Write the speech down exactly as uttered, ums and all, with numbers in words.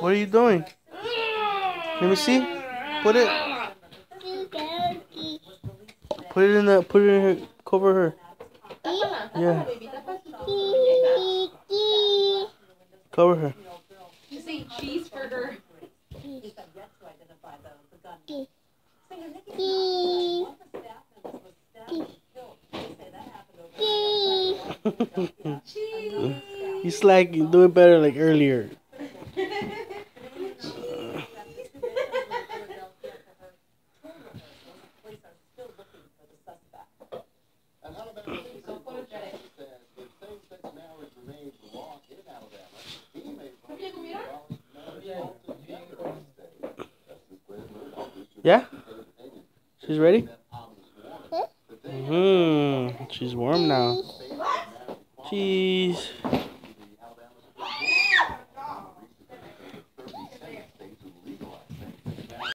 What are you doing? Let me see. Put it. Put it in the. Put it in her. Cover her. Yeah. Cover her. You say cheeseburger. He's like do it better like earlier. Yeah? She's ready? Mm-hmm. She's warm now. Cheese.